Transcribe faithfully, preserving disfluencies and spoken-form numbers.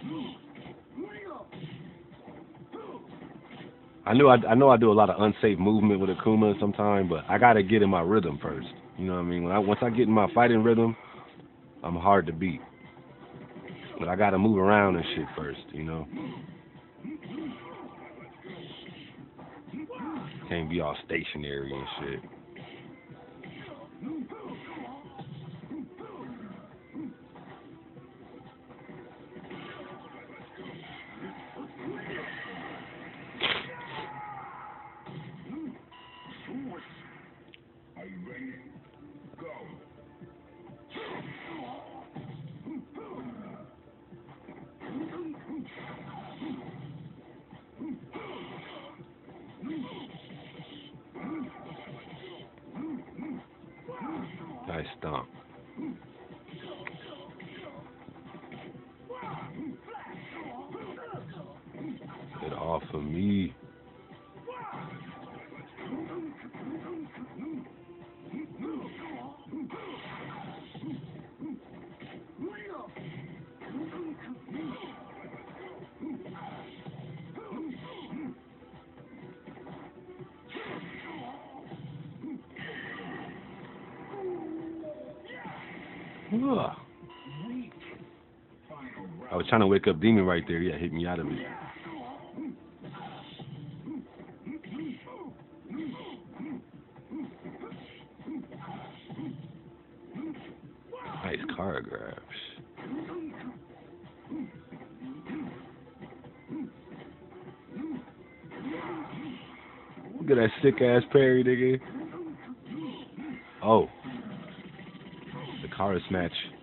I knew I, I know I do a lot of unsafe movement with Akuma sometimes, but I gotta get in my rhythm first. You know what I mean? When I, once I get in my fighting rhythm, I'm hard to beat. But I gotta move around and shit first. You know, can't be all stationary and shit. Nice stomp. Get off of me. Ugh. I was trying to wake up Demon right there. Yeah, hit me out of it. Nice choreographs. Look at that sick ass parry, nigga. Oh, the car smash.